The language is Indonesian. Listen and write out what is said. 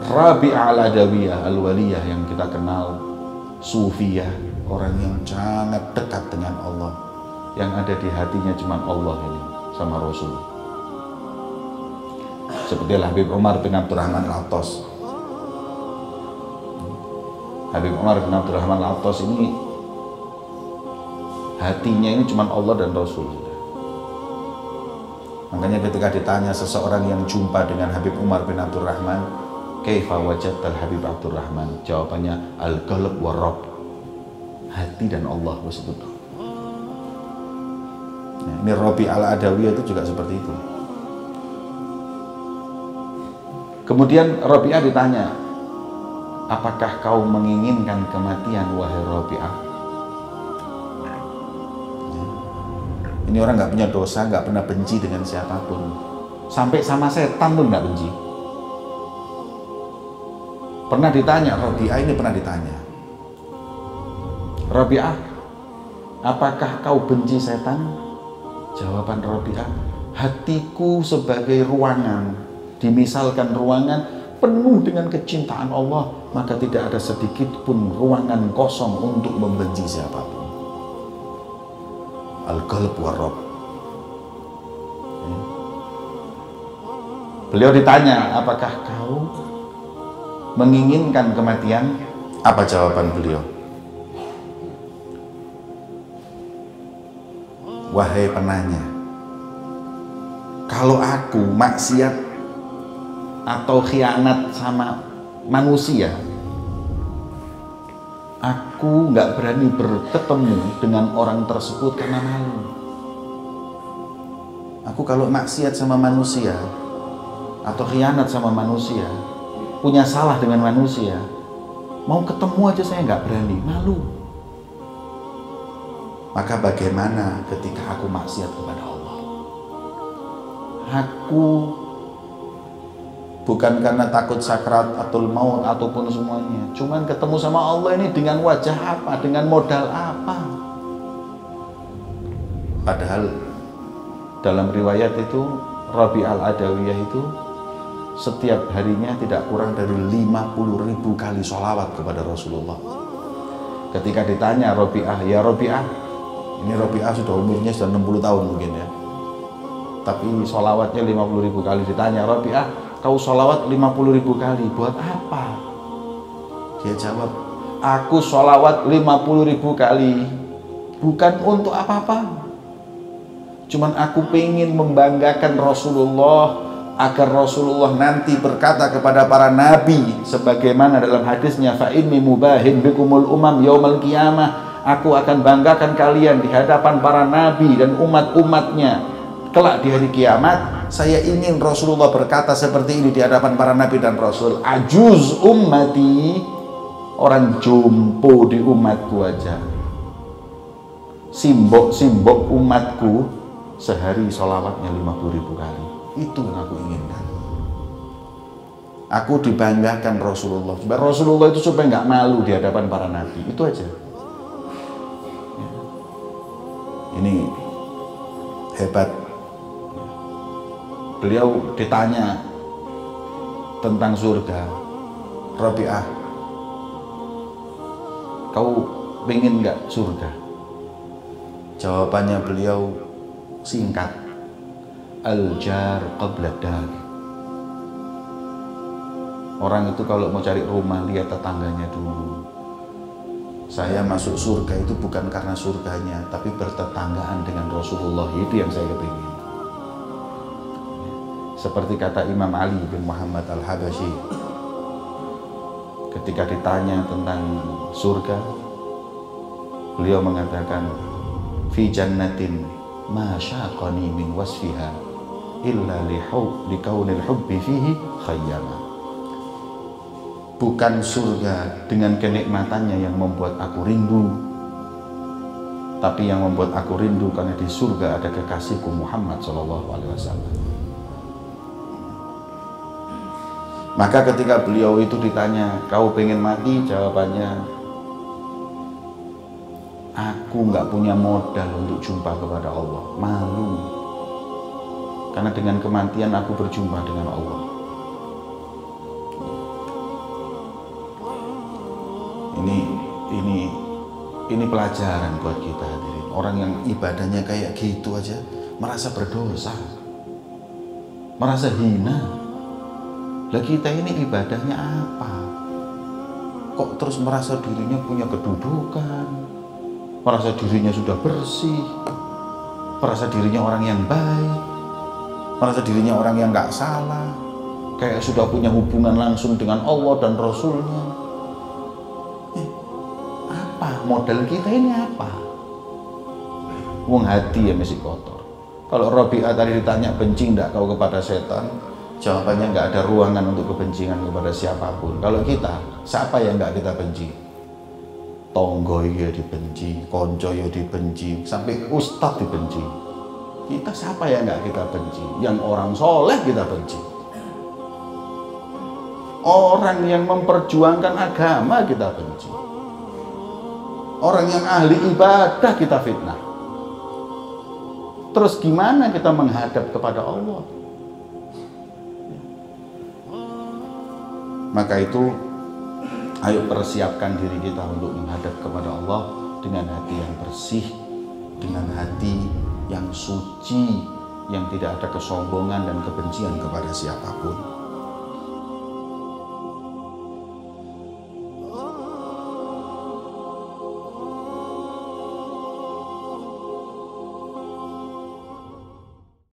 Rabi'ah al-Adawiyah al-Waliyah yang kita kenal, Sufiyah, orang yang sangat dekat dengan Allah, yang ada di hatinya cuma Allah ini sama Rasul. Seperti Habib Umar bin Abdurrahman Al-Attas. Habib Umar bin Abdurrahman Al-Attas ini hatinya ini cuma Allah dan Rasul. Makanya ketika ditanya seseorang yang jumpa dengan Habib Umar bin Abdurrahman, kaifa wajadtal Habib Abdurrahman? Jawabannya al-qalb wa rabb. Hati dan Allah tersebut. Nah, ini Rabi al-Adawiyah itu juga seperti itu. Kemudian Rabi'ah ditanya, apakah kau menginginkan kematian wahai Rabi'ah? Ini orang nggak punya dosa, nggak pernah benci dengan siapapun, sampai sama setan pun nggak benci. Pernah ditanya, Rabi'ah ini pernah ditanya, Rabi'ah, apakah kau benci setan? Jawaban Rabi'ah, hatiku sebagai ruangan, dimisalkan ruangan penuh dengan kecintaan Allah, maka tidak ada sedikit pun ruangan kosong untuk membenci siapapun. Al-qalb wa rabb. Beliau ditanya, apakah kau menginginkan kematian? Apa jawaban beliau? Wahai penanya, kalau aku maksiat atau khianat sama manusia, aku nggak berani bertemu dengan orang tersebut karena malu. Aku kalau maksiat sama manusia atau khianat sama manusia, punya salah dengan manusia, mau ketemu aja saya nggak berani, malu. Maka bagaimana ketika aku maksiat kepada Allah? Aku bukan karena takut sakrat atau maut ataupun semuanya, cuman ketemu sama Allah ini dengan wajah apa, dengan modal apa? Padahal dalam riwayat itu Rabi al-Adawiyah itu setiap harinya tidak kurang dari 50.000 kali sholawat kepada Rasulullah. Ketika ditanya Rabi'ah, ya Rabi'ah, ini Rabi'ah sudah umurnya sudah 60 tahun mungkin ya, tapi sholawatnya 50.000 kali. Ditanya, Rabi'ah, kau sholawat 50.000 kali, buat apa? Dia jawab, aku sholawat 50.000 kali bukan untuk apa-apa, cuman aku pengen membanggakan Rasulullah, agar Rasulullah nanti berkata kepada para nabi sebagaimana dalam hadisnya, fa inni mubahin bikumul umam yaumal qiyamah, aku akan banggakan kalian di hadapan para nabi dan umat-umatnya kelak di hari kiamat. Saya ingin Rasulullah berkata seperti ini di hadapan para nabi dan rasul. Ajuz ummati, orang jompo di umatku aja, simbok-simbok umatku sehari sholawatnya 50.000 kali. Itu yang aku inginkan. Aku dibanggakan Rasulullah. Rasulullah itu supaya nggak malu di hadapan para nabi. Itu aja. Ini hebat. Beliau ditanya tentang surga, Rabi'ah, kau pengen nggak surga? Jawabannya beliau singkat, al-jar qabla dar. Orang itu kalau mau cari rumah lihat tetangganya dulu. Saya masuk surga itu bukan karena surganya, tapi bertetanggaan dengan Rasulullah. Itu yang saya kepingin. Seperti kata Imam Ali bin Muhammad Al-Habashi ketika ditanya tentang surga, beliau mengatakan, fi jannatin ma syaqani min wasfiha illa likaunil hubbi fihi khayyama. Bukan surga dengan kenikmatannya yang membuat aku rindu, tapi yang membuat aku rindu karena di surga ada kekasihku Muhammad SAW. Maka ketika beliau itu ditanya, kau pengen mati? Jawabannya, aku nggak punya modal untuk jumpa kepada Allah, malu. Karena dengan kematian aku berjumpa dengan Allah. Ini pelajaran buat kita hadirin. Orang yang ibadahnya kayak gitu aja merasa berdosa, merasa hina. Lah kita ini ibadahnya apa? Kok terus merasa dirinya punya kedudukan, merasa dirinya sudah bersih, merasa dirinya orang yang baik, merasa dirinya orang yang gak salah, kayak sudah punya hubungan langsung dengan Allah dan Rasulnya. Apa modal kita ini apa? Wong hati ya masih kotor. Kalau Rabi'ah tadi ditanya benci enggak kau kepada setan, jawabannya enggak ada ruangan untuk kebencian kepada siapapun. Kalau kita, siapa yang enggak kita benci? Tonggo ya dibenci, konco ya dibenci, sampai ustadz dibenci. Kita siapa yang enggak kita benci? Yang orang soleh kita benci. Orang yang memperjuangkan agama kita benci. Orang yang ahli ibadah kita fitnah. Terus gimana kita menghadap kepada Allah? Maka itu, ayo persiapkan diri kita untuk menghadap kepada Allah dengan hati yang bersih, dengan hati yang suci, yang tidak ada kesombongan dan kebencian kepada siapapun.